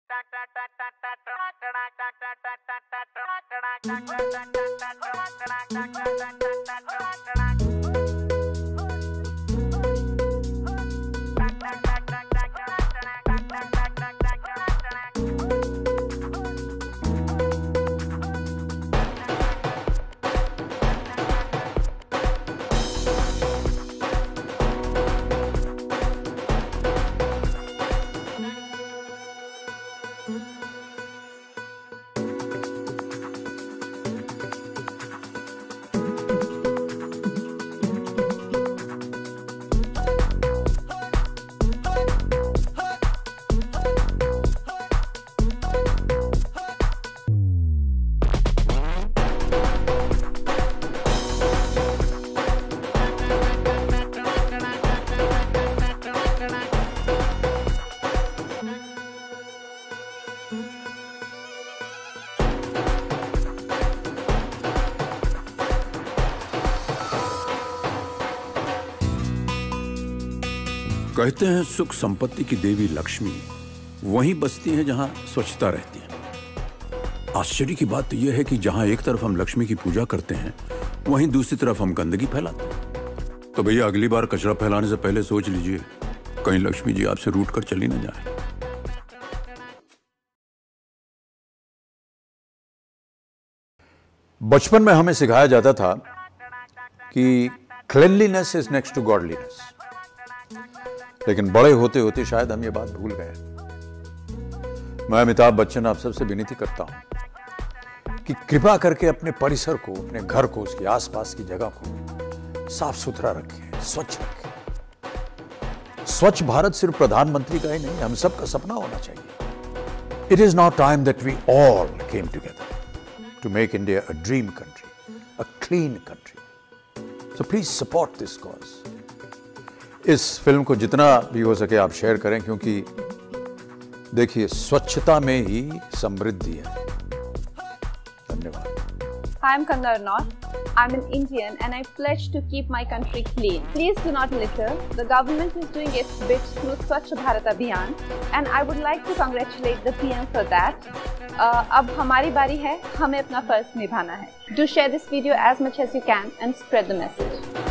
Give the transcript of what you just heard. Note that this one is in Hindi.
कहते हैं सुख संपत्ति की देवी लक्ष्मी वहीं बसती है जहां स्वच्छता रहती है। आश्चर्य की बात तो यह है कि जहां एक तरफ हम लक्ष्मी की पूजा करते हैं वहीं दूसरी तरफ हम गंदगी फैलाते हैं। तो भैया अगली बार कचरा फैलाने से पहले सोच लीजिए कहीं लक्ष्मी जी आपसे रूठ कर चली ना जाए। बचपन में हमें सिखाया जाता था कि cleanliness is next to godliness, लेकिन बड़े होते होते शायद हम ये बात भूल गए। मैं अमिताभ बच्चन आप सबसे विनती करता हूं कि कृपा करके अपने परिसर को, अपने घर को, उसके आसपास की जगह को साफ सुथरा रखें, स्वच्छ रखें। स्वच्छ भारत सिर्फ प्रधानमंत्री का ही नहीं, हम सबका सपना होना चाहिए। It is now time that we all came together to make India a dream country, a clean country. So please support this cause. इस फिल्म को जितना भी हो सके आप शेयर करें, क्योंकि देखिए स्वच्छता में ही समृद्धि है। धन्यवाद। Hi, I'm Kangana Ranaut. I'm an Indian and I pledge to keep my country clean. Please do not litter. The government is doing its bit through Swachh Bharat Abhiyan and I would like to congratulate the PM for that. अब हमारी बारी है, हमें अपना फर्ज निभाना है. Do share this video as much as you can and spread the message.